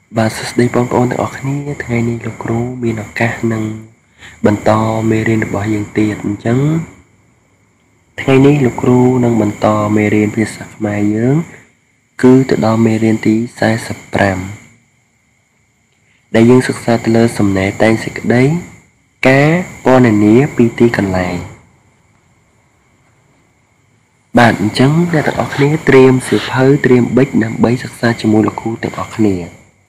Bà sắp đây bóng ôn ở khníថ្ងៃនេះលោកគ្រូមានឱកាសនឹងបន្តមេរៀនរបស់យើងទៀតអញ្ចឹងថ្ងៃនេះលោកគ្រូនឹងបន្តមេរៀនភាសាខ្មែរយើងគឺទៅដល់មេរៀនទី45ដែលយើងសិក្សាទៅលើសំណេរតែងសេចក្តីការពណ៌នាពីទីកន្លែងបាទអញ្ចឹងអ្នកទាំងអស់គ្នាត្រៀមសៀវភៅត្រៀមប៊ិចដើម្បីសិក្សាជាមួយលោកគ្រូទាំងអស់គ្នា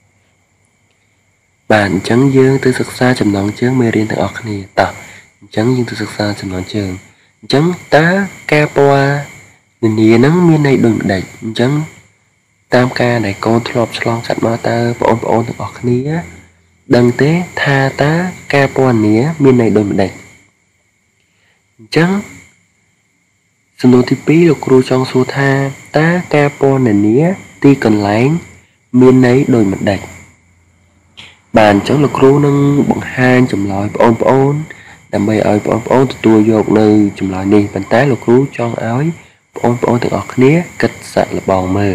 បាទអញ្ចឹងយើងទៅសិក្សាចំណងជើងមេរៀនទាំងអស់គ្នាតោះអញ្ចឹងយើងទៅសិក្សាចំណងជើងអញ្ចឹងតើការពណ៌នានឹងមានន័យដូចម្ដេចអញ្ចឹងតាមការដែលកូនធ្លាប់ឆ្លងកាត់មកតើបងប្អូនទាំងអស់គ្នាដឹងទេថាតើការពណ៌នាមានន័យដូចម្ដេចអញ្ចឹងសំណួរទី2លោកគ្រូចង់សួរថាតើការពណ៌នាទីកន្លែងមានន័យដូចម្ដេចបាទអញ្ចឹងលោកគ្រូនឹងបង្ហាញចម្លើយបងប្អូនដើម្បីឲ្យបងប្អូនទទួលយកនៅចម្លើយនេះប៉ុន្តែលោកគ្រូចង់ឲ្យបងប្អូនទាំងអស់គ្នាគិតសាកល្បងមើល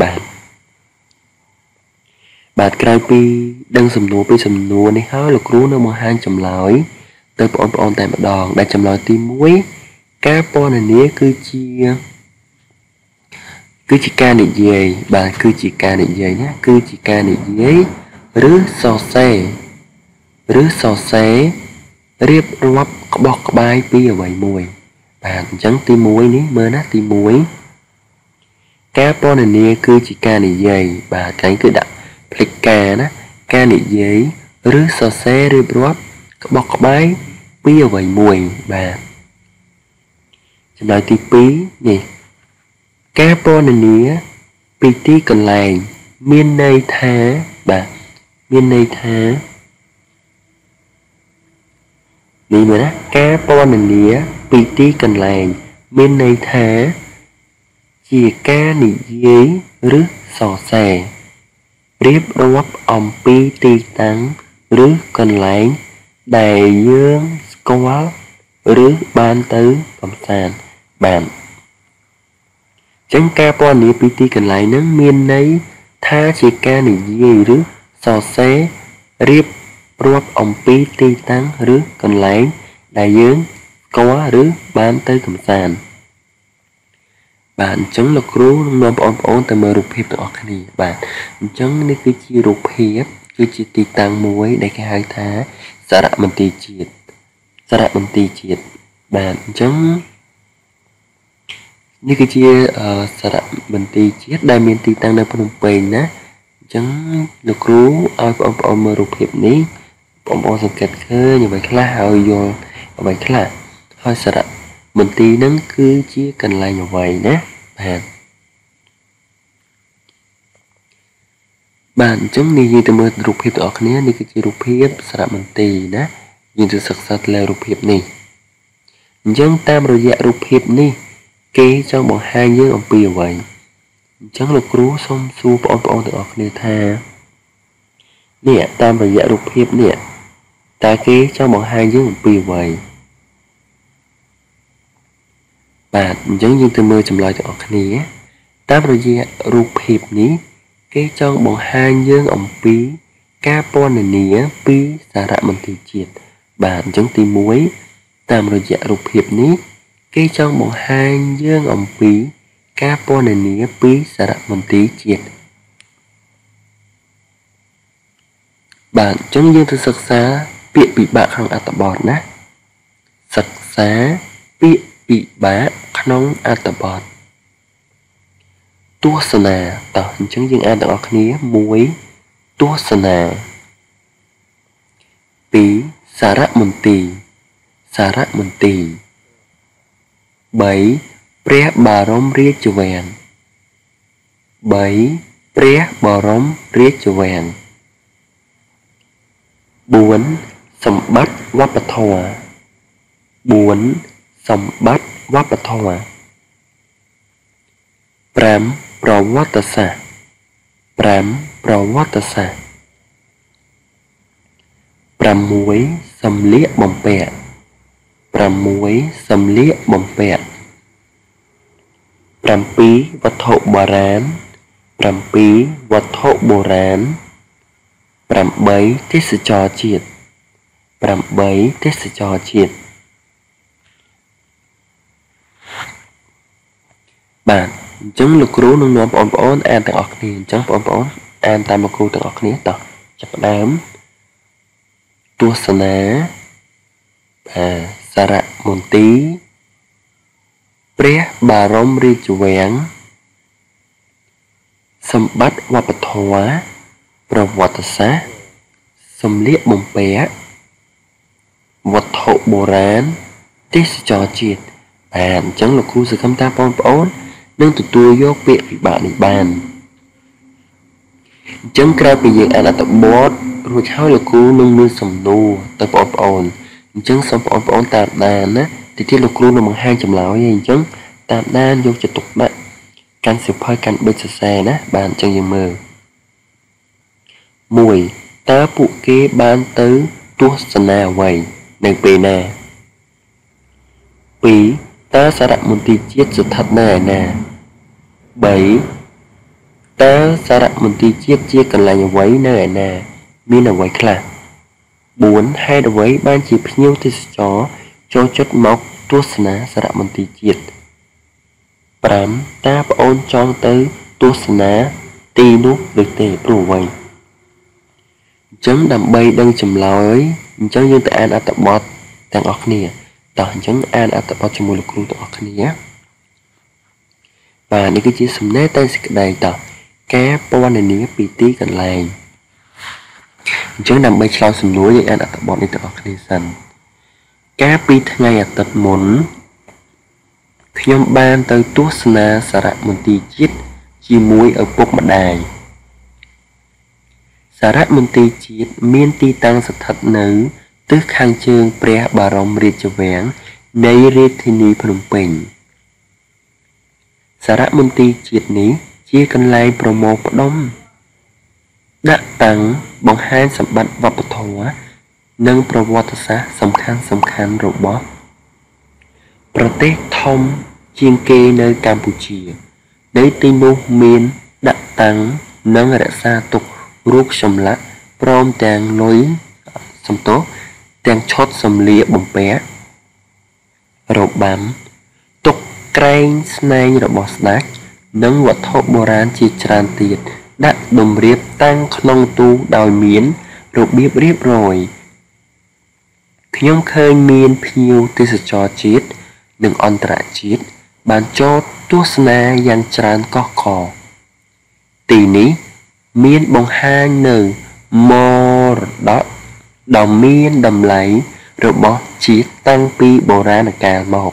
បាទក្រោយពីដឹងសំណួរពីសំណួរនេះហើយលោកគ្រូនឹងបង្ហាញចម្លើយទៅបងប្អូនតែម្ដងដែលចម្លើយទី1ការពណ៌នាគឺជាការនិយាយបាទគឺជាការនិយាយណាគឺជាការនិយាយឬសរសេររៀបរាប់ក្បោះក្បាយពីអ្វីមួយបាទអញ្ចឹងទី1នេះមើលណាទី1ការពណ៌នាគឺជាការនិយាយបាទកែងគឺដាក់ផ្លេចការណាការនិយាយឬសរសេររៀបរាប់ក្បោះក្បាយពីអ្វីមួយបាទចំណុចទី2នេះការពណ៌នាពីទីកន្លែងមានន័យថាបាទមានន័យថានេះមើលណាការពណ៌នាពីទីកន្លែងមានន័យថាជាការនិយាយឬសរសេររៀបរាប់អំពីទីតាំងឬកន្លែងដែលយើងស្គាល់ឬបានទៅកំសាន្តបានចឹងការពណ៌នាពីទីកន្លែងហ្នឹងមានន័យថាជាការនិយាយឬសរសេររៀបរាប់អំពីទីតាំងឬកន្លែងដែលយើងស្គាល់ឬបានទៅកំសាន្តបាទអញ្ចឹងលោកគ្រូនឹងនាំបងប្អូនទៅមើលរូបភាពទាំងអស់គ្នាបាទអញ្ចឹងនេះគឺជារូបភាពគឺជាទីតាំងមួយដែលគេហៅថាសារមន្ទីរជាតិបាទអញ្ចឹងនេះគឺជាសារមន្ទីរជាតិដែលមានទីតាំងនៅភ្នំពេញណាអញ្ចឹងលោកគ្រូឲ្យបងប្អូនមើលរូបភាពនេះបងប្អូនសង្កេតឃើញអ្វីខ្លះហើយយល់អ្វីខ្លះហើយសារមន្ទីរហ្នឹងគឺជាកន្លែងអ្វីណាបាទអញ្ចឹងនេះយើងទៅមើលរូបភាពទាំងអស់គ្នានេះគឺជារូបភាពសារមន្ទីរណាយើងទៅសិក្សាលើរូបភាពនេះអញ្ចឹងតាមរយៈរូបភាពនេះគេចង់បង្ហាញយើងអំពីអ្វីអញ្ចឹងលោកគ្រូសូមសួរបងប្អូនទាំងអស់គ្នាថានេះតាមរយៈរូបភាពនេះតើគេចង់បង្ហាញយើងអំពីអ្វីបាទអញ្ចឹងយើងទៅមើលចម្លើយទាំងអស់គ្នាតាមរយៈរូបភាពនេះគេចង់បង្ហាញយើងអំពីការពណ៌នាពីសារមន្ទីរជាតិបាទអញ្ចឹងទី1តាមរយៈរូបភាពនេះគេចង់បង្ហាញយើងអំពីការពណ៌នាពីសារមន្ទីរជាតិបាទអញ្ចឹងយើងទៅសិក្សាពាក្យពិបាកក្នុងអត្ថបទណាសិក្សាពាក្យពិបាកក្នុងអត្ថបទទស្សនាតោះអញ្ចឹងយើងអានទាំងអស់គ្នា1ទស្សនា2សារមន្ទីរ3ព្រះបរមរាជវាំង4សម្បត្តិវប្បធម៌5ប្រវត្តិសាស្ត្រ6សម្លៀកបំពាក់7វត្ថុបុរាណ 8 ទេសចរជាតិ8ទេសចរជាតិបាទអញ្ចឹងលោកគ្រូនឹងនាំបងប្អូនអានទាំងអស់គ្នាអញ្ចឹងបងប្អូនអានតាមលោកគ្រូទាំងអស់គ្នាតោះចាប់ផ្ដើមទស្សនាសារមន្ទីរព្រះបរមរាជវាំងសម្បត្តិវប្បធម៌ប្រវត្តិសាស្ត្រសម្លៀកបំពាក់វត្ថុបុរាណទេសចរជាតិអញ្ចឹងលោកគ្រូសង្ឃឹមថាបងប្អូននឹងទទួលយកពាក្យពិបាកនេះបានអញ្ចឹងក្រោយពីយើងអានអត្ថបទរួចហើយលោកគ្រូនឹងមានសំណួរទៅបងប្អូនអញ្ចឹងសូមបងប្អូនតាមដានណាទីទៀតលោកគ្រូនឹងបង្ហាញចម្លើយអញ្ចឹងតាមដានយកចិត្តទុកដាក់កាន់សៀវភៅកាន់ប៊ិចសរសេរណាបាទអញ្ចឹងយើងមើល1តើពួកគេបានទៅទស្សនាអ្វីនៅពេលណា2តើសារមន្ទីរជាតិស្ថិតនៅឯណា3តើសារមន្ទីរជាតិជាកន្លែងអ្វីនៅឯណាមានអ្វីខ្លះ4ហេតុអ្វីបានជាភ្ញៀវទេសចរចូលចិត្តមកទស្សនាសារមន្ទីរជាតិ5តើប្អូនចង់ទៅទស្សនាទីនោះឬទេព្រោះអ្វីអញ្ចឹងដើម្បីដឹងចម្លើយអញ្ចឹងយើងទៅអានអត្ថបទទាំងអស់គ្នាតោះអញ្ចឹងអានអត្ថបទជាមួយលោកគ្រូទាំងអស់គ្នាបាទនេះគឺជាសំណេរតែសេចក្តីតោះការពណ៌នាពីទីកន្លែងអញ្ចឹងដើម្បីឆ្លើយសំណួរយើងអានអត្ថបទនេះទាំងអស់គ្នាសិនកាលពីថ្ងៃអាទិត្យមុនខ្ញុំបានទៅទស្សនាសារមន្ទីរជាតិជាមួយឪពុកម្ដាយសារមន្ទីរជាតិមានទីតាំងស្ថិតនៅទិសខាងជើងព្រះបរមរាជវាំងនៃរាជធានីភ្នំពេញសារមន្ទីរជាតិនេះជាកន្លែងប្រមូលផ្ដុំដាក់តាំងបង្ហាញសម្បត្តិវប្បធម៌និងប្រវត្តិសាស្ត្រសំខាន់របស់ប្រទេសធំជាងគេនៅកម្ពុជានៅទីនោះមានដាក់តាំងនិងរក្សាទុករូបចម្លាក់ព្រមទាំងលុយទាំងឈុតសម្លៀកបំពាក់របាំតុក្រែងស្នែងរបស់ស្ដេចនិងវត្ថុបុរាណជាច្រើនទៀតដាក់តម្រៀបតាំងក្នុងទូដោយមានរបៀបរៀបរយខ្ញុំឃើញមានភ្ញៀវទេសចរជាតិនិងអន្តរជាតិបានចូលទស្សនាយ៉ាងច្រើនកុះករទីនេះមានបង្ហាញនៅមរតកដ៏មានតម្លៃរបស់ជាតិតាំងពីបុរាណកាលមក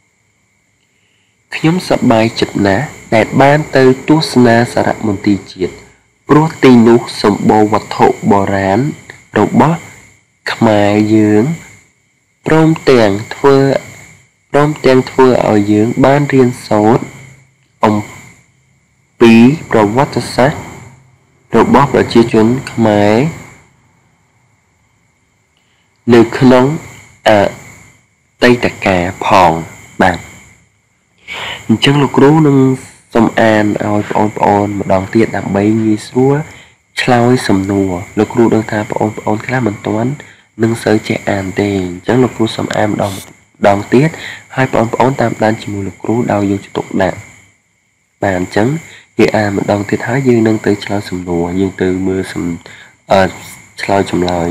ខ្ញុំសប្បាយចិត្តណាស់ដែលបានទៅទស្សនាសារមន្ទីរជាតិព្រោះទីនោះសម្បូរវត្ថុបុរាណរបស់ខ្មែរយើងព្រមទាំងធ្វើឲ្យយើងបានរៀនសូត្រអំពីប្រវត្តិសាស្ត្ររបស់ប្រជាជនខ្មែរនៅក្នុងអតីតកាលផងបាទអញ្ចឹងលោកគ្រូនឹងសូមអានឲ្យបងប្អូនម្ដងទៀតដើម្បីងាយស្រួលឆ្លើយសំណួរលោកគ្រូដឹងថាបងប្អូនខ្លះមិនទាន់នឹងសូវចេះអានទេអញ្ចឹងលោកគ្រូសូមអានម្ដងទៀតហើយបងប្អូនតាមដានជាមួយលោកគ្រូដោយយកចិត្តទុកដាក់បាទអញ្ចឹងយើងអានម្ដងទៀតហើយយើងនឹងទៅឆ្លើយសំណួរយើងទៅមើលឆ្លើយចម្លើយ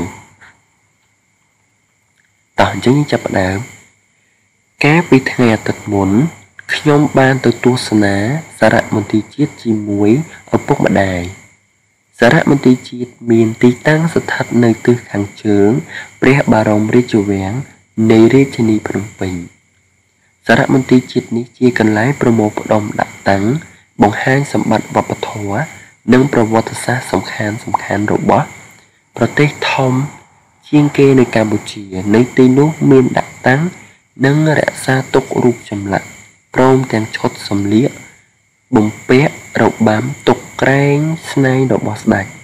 តោះអញ្ចឹងយើងចាប់ផ្ដើមកាលពីថ្ងៃអាទិត្យមុនខ្ញុំបានទៅទស្សនាសារមន្ទីរជាតិជាមួយឪពុកម្ដាយសារមន្ទីរជាតិមានទីតាំងស្ថិតនៅទិសខាងជើងព្រះបរមរាជវាំងនៃរាជធានីភ្នំពេញសារមន្ទីរជាតិនេះជាកន្លែងប្រមូលផ្ដុំដាក់តាំងបង្ហាញសម្បត្តិវប្បធម៌និងប្រវត្តិសាស្ត្រសំខាន់របស់ប្រទេសធំជាងគេនៅកម្ពុជានៅទីនោះមានដាក់តាំងនិងរក្សាទុករូបចម្លាក់ព្រមទាំងឈុតសម្លៀកបំពាក់របាំតុក្រែងស្នែងរបស់ស្ដេច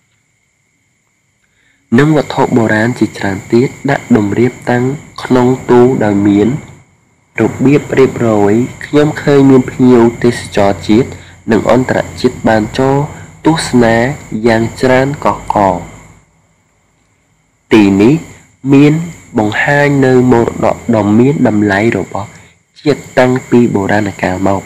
និងវត្ថុបុរាណជាច្រើនទៀតដាក់តម្រៀបតាំងក្នុងទូដោយមានរបៀបរៀបរយខ្ញុំឃើញមានភ្ញៀវទេសចរជាតិនិងអន្តរជាតិបានចូលទស្សនាយ៉ាងច្រើនកុះករ tỷ ní miên bằng hai nơi một đọ đồng miên đầm lấy rồi bỏ chiết tăng pi bồ ra là cả màu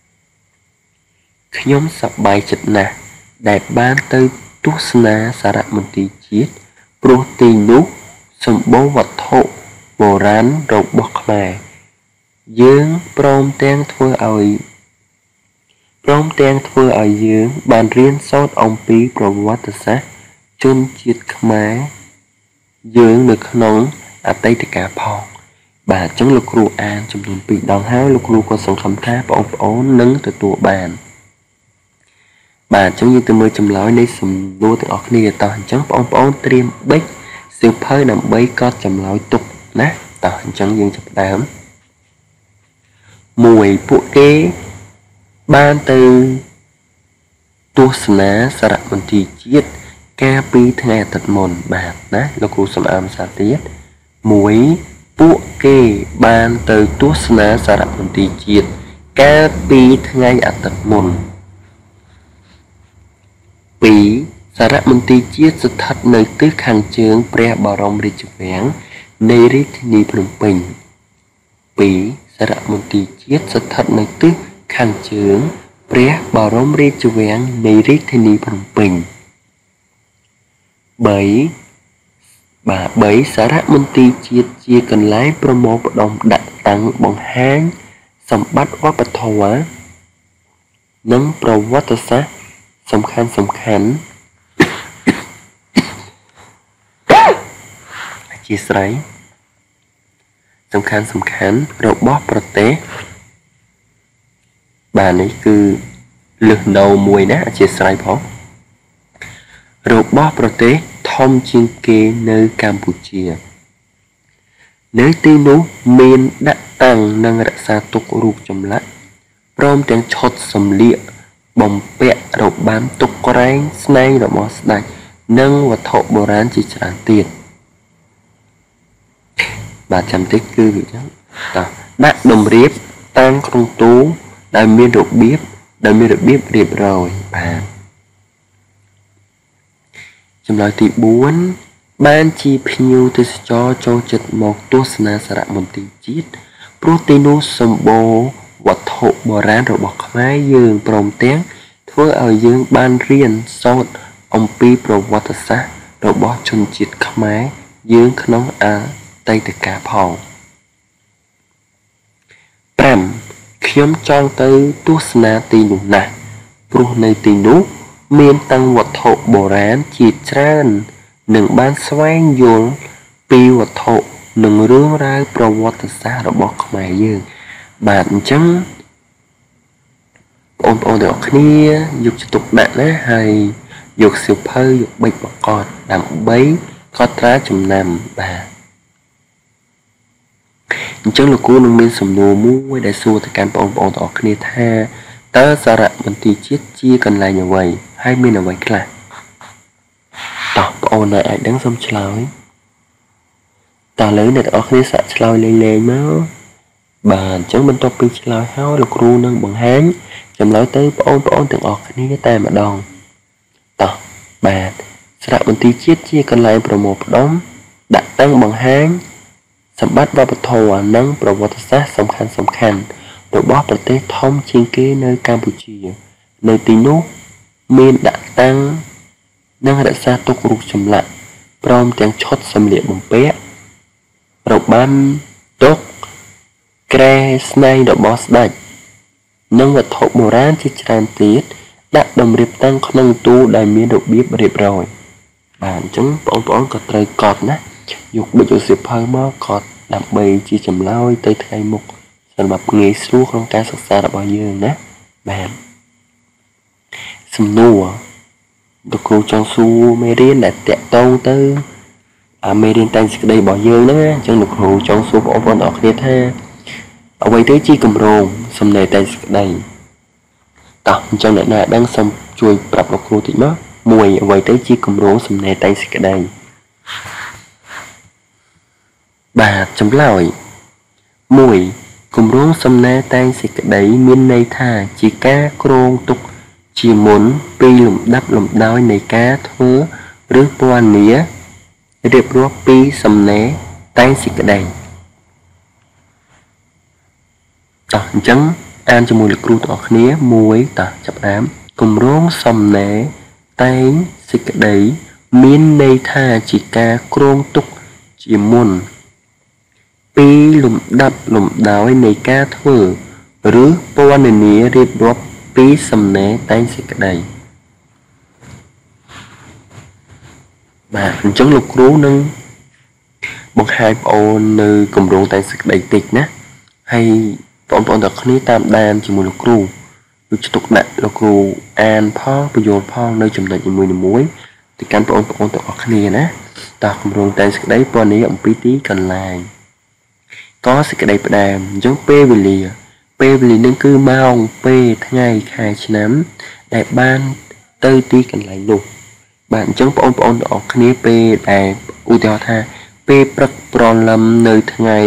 nhóm sập bài chật nè đẹp ban tới tuốt na sa rạ một tí chiết protein nút sầm bố vật thụ bồ rán rồi bọc mè dương prom ten thua ở dương bàn riêng sót ông pi pro vật sát chôn chiết khmé dương được nóng ở tây tất cả phòng bà chống lục ru an trong đồn bị đòn háo lục ru có sống khám tháp ông ổn nâng từ tụa bàn bà chống như từ mưa chầm lói này sầm đua từ ọc nia tỏ hình chống ông ổn triêm bích siêu phơi nằm bấy có chầm lói tục nát tỏ hình chống dương chập đám mùi phụ kế ban từ tu sná sa rạ mình thì chiết ca pi thang tật mồn bạc nát lục ru sầm am sa tiết mùi phụ kế ban từ tu sná sa rạ mình thì chiết ca pi thang tật mồn Pí sa rạ môn tí chiết sự thật nơi tứ kháng chướng pre bảo rong rì chụp vén nơi rít ni Phnom Penh. Pí sa rạ môn tí chiết sự thật nơi tứ kháng chướng pre bảo rong rì chụp vén nơi rít ni Phnom Penh. Bảy sa rạ môn tí chiết chia cần lái promo bảo đồng đặt tăng bằng hang sầm bắt vấp bật thầu á nâng pro vắt sátสำคัญchia sẻสำคัญរបស់ប្រទេសបាទនេះគឺលើសដូវមួយណាអធិស្ឋានផងរបស់ប្រទេសធំជាងគេនៅកម្ពុជានៅទីនោះមានដាក់តាំងនិងរក្សាទុករូបចម្លាក់ព្រមទាំងឈុតសម្លៀកបំពាក់របាំទុកក្រែងស្នែងរបស់ស្ដេចនិងវត្ថុបុរាណជាច្រើនទៀតបាទចាំតិចគឺវាចឹងតោះដាក់តម្រៀបតាំងក្នុងទូដែលមានរបៀបរៀបរយបាទចំណុចទី4បានជាភ្ញៀវទេសចរចូលចិត្តមកទស្សនាសារមន្ទីរជាតិព្រោះទីនោះសម្បូរវត្ថុបុរាណរបស់ខ្មែរយើងព្រមទាំងធ្វើឲ្យយើងបានរៀនសូត្រអំពីប្រវត្តិសាស្ត្ររបស់ជនជាតិខ្មែរយើងក្នុងអតីតកាលផង5ខ្ញុំចង់ទៅទស្សនាទីនោះណាស់ព្រោះនៅទីនោះមានតាំងវត្ថុបុរាណជាច្រើននិងបានស្វែងយល់ពីវត្ថុនិងរឿងរ៉ាវប្រវត្តិសាស្ត្ររបស់ខ្មែរយើងបាទអញ្ចឹងបងប្អូនទាំងអស់គ្នាយកចិត្តទុកដាក់ណាហើយយកសៀវភៅយកប៊ិចបកតដើម្បីកត់ត្រាចំណាំបាទអញ្ចឹងលោកគ្រូនឹងមានសំណួរមួយដែលសួរទៅកាន់បងប្អូនទាំងអស់គ្នាថាតើសារមន្ទីរជាតិជាកន្លែងអ្វីហើយមានអ្វីខ្លះតោះបងប្អូនអាចដឹងសូមឆ្លើយតើឥឡូវអ្នកទាំងអស់គ្នាសាកឆ្លើយលេងមកបាទអញ្ចឹងបន្ទាប់ពីឆ្លើយហើយលោកគ្រូនឹងបង្ហាញចម្លើយទៅបងប្អូនទាំងអស់គ្នាតែម្ដងតោះបាទសារមន្ទីរជាតិជាកន្លែងប្រមូលផ្ដុំដាក់តាំងបង្ហាញសម្បត្តិវប្បធម៌និងប្រវត្តិសាស្ត្រសំខាន់របស់ប្រទេសធំជាងគេនៅកម្ពុជានៅទីនោះមានដាក់តាំងនិងរក្សាទុករូបចម្លាក់ព្រមទាំងឈុតសម្លៀកបំពាក់របាំទុកក្រែស្នែងរបស់ស្ដេចនិងវត្ថុបុរាណជាច្រើនទៀតដាក់តម្រៀបតាំងក្នុងទូដែលមានរបៀបរៀបរយបាទអញ្ចឹងបងប្អូនក៏ត្រូវកត់ណាយកប៊ិចសៀវភៅមកកត់ដើម្បីជាចម្លើយទៅថ្ងៃមុខសម្រាប់ងាយស្រួលក្នុងការសិក្សារបស់យើងណាបាទសំណួរលោកគ្រូចង់សួរមេរៀនដែលតាក់ទងទៅមេរៀនតែងសេចក្តីរបស់យើងហ្នឹងអញ្ចឹងលោកគ្រូចង់សួរបងប្អូនអរគ្នាថាអ្វីទៅជាគម្រោងសំណេរតែងសេចក្តីតោះអញ្ចឹងអ្នកណាដឹងសូមជួយប្រាប់លោកគ្រូតិចមកមួយអ្វីទៅជាគម្រោងសំណេរតែងសេចក្តីបាទចម្លើយ1គម្រោងសំណេរតែងសេចក្តីមានន័យថាជាការគ្រោងទុកជាមុនពីលំដាប់លំដោយនៃការធ្វើឬពណ៌នារៀបរាប់ពីសំណេរតែងសេចក្តីតោះអញ្ចឹងអានជាមួយលោកគ្រូទាំងអស់គ្នាមួយតោះចាប់ផ្ដើមគម្រោងសំណេរតែងសេចក្តីមានន័យថាជាការគ្រោងទុកជាមុនពីលំដាប់លំដោយនៃការធ្វើឬពណ៌នារៀបរាប់ពីសំណេរតែងសេចក្តីបាទអញ្ចឹងលោកគ្រូនឹងបង្ហាញបងប្អូននៅគម្រោងតែងសេចក្តីតិចណាហើយបងប្អូនទាំងគ្នាតាមដានជាមួយលោកគ្រូយកទុកដាក់លោកគ្រូអានផងបញ្យល់ផងនៅចំណុចនីមួយៗទៅកាន់បងប្អូនទាំងអស់គ្នាណាតើគម្រោងតែងសេចក្តីពណ៌នាអំពីទីកន្លែងក៏សេចក្តីផ្ដើមអញ្ចឹងពេលវេលានឹងគឺម៉ោងពេលថ្ងៃខែឆ្នាំដែលបានទៅទីកន្លែងនោះបាទអញ្ចឹងបងប្អូនទាំងអស់គ្នាពេលដែលឧទាហរណ៍ថាពេលព្រឹកព្រលឹមនៅថ្ងៃ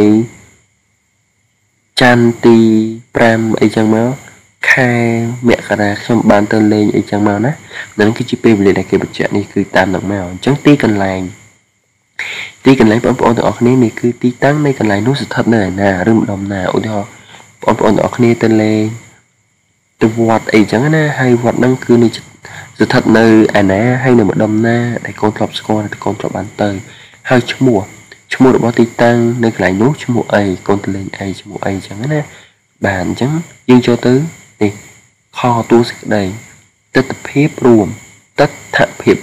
ច័ន្ទទី5អីចឹងមកខែមករាខ្ញុំបានទៅលេងអីចឹងមកណានឹងគឺជាពេលវេលាដែលគេបញ្ជាក់នេះគឺតាមនឹងមកអញ្ចឹងទីកន្លែងបងប្អូនទាំងអស់គ្នានេះគឺទីតាំងនៃកន្លែងនោះស្ថិតនៅឯណាឬម្ដុំណាឧទាហរណ៍បងប្អូនទាំងអស់គ្នាទៅលេងទៅវត្តអីចឹងណាហើយវត្តហ្នឹងគឺស្ថិតនៅឯណាហើយនៅម្ដុំណាដែលកូនធ្លាប់ស្គាល់តែកូនធ្លាប់បានទៅហើយឈ្មោះរបស់ទីតាំងនៅកន្លែងនោះឈ្មោះអីកូនទៅលេងអីឈ្មោះអីចឹងណាបាទអញ្ចឹងយើងចូលទៅនេះខតួសេចក្តីទិដ្ឋភាពរួមណាទិដ្ឋភាព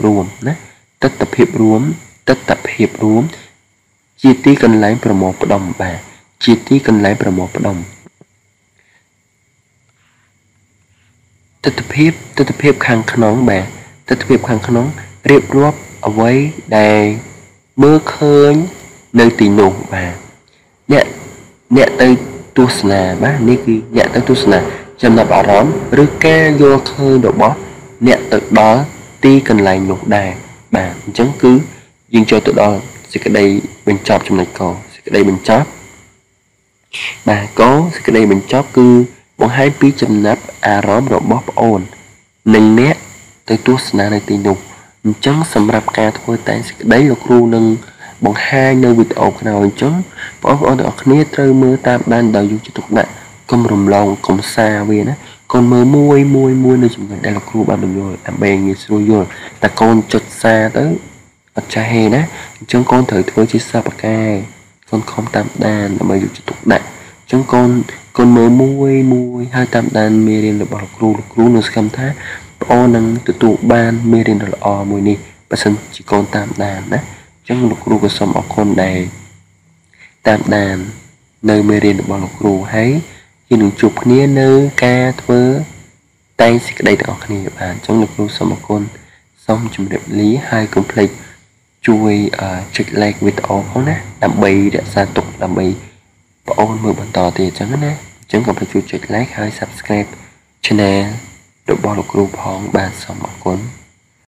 រួមជាទីកន្លែងប្រមូលផ្ដុំបាទជាទីកន្លែងប្រមូលផ្ដុំទិដ្ឋភាពខាងក្នុងបាទទិដ្ឋភាពខាងក្នុងរៀបរាប់អ្វីដែលមើលឃើញនៅទីនោះបាទអ្នកទៅទស្សនាបាទនេះគឺអ្នកទៅទស្សនាចំណាប់អារម្មណ៍ឬការយល់ឃើញរបស់អ្នកទៅដល់ទីកន្លែងនោះដែរបាទអញ្ចឹងគឺយើងចូលទៅដល់សេចក្តីបញ្ចប់ចំណុចកសេចក្តីបញ្ចប់បាទកសេចក្តីបញ្ចប់គឺបង្ហាញពីចំណាប់អារម្មណ៍របស់ប្អូននិងអ្នកទៅទស្សនានៅទីនោះអញ្ចឹងសម្រាប់ការធ្វើតែងសេចក្តីលោកគ្រូនឹងបង្ហាញនៅវីដេអូក្រោយអញ្ចឹងបងប្អូនទាំងអស់គ្នាត្រូវមើលតាមដានដោយយកចិត្តទុកដាក់កុំរំលងកុំសារវាណាកូនមើលមួយនៅចំណុចដែលលោកគ្រូបានបញ្យល់ដើម្បីងាយស្រួលយល់តែកូនចុចសារទៅអត់ចាស់ហេណាអញ្ចឹងកូនត្រូវធ្វើជាសាបកាយកូនខំតាមដានដើម្បីយកចិត្តទុកដាក់អញ្ចឹងកូនមើលមួយហើយតាមដានមេរៀនរបស់លោកគ្រូនឹងសង្ឃឹមថាបងប្អូននឹងទទួលបានមេរៀនដ៏ល្អមួយនេះបើសិនជាកូនតាមដានណាអញ្ចឹងលោកគ្រូក៏សូមអរគុណដែរតាមដាននៅមេរៀនរបស់លោកគ្រូហើយយើងនឹងជួបគ្នានៅការធ្វើតែងសេចក្តីទាំងអស់គ្នាបាទអញ្ចឹងលោកគ្រូសូមអរគុណសូមជម្រាបលាហើយកុំភ្លេចជួយចុច like វីដេអូផងណាដើម្បីរក្សាទុកដើម្បីបងប្អូនមើលបន្តទៀតអញ្ចឹងណាអញ្ចឹងកុំភ្លេចជួយចុច like ហើយ subscribe channel របស់លោកគ្រូផងបាទសូមអរគុណ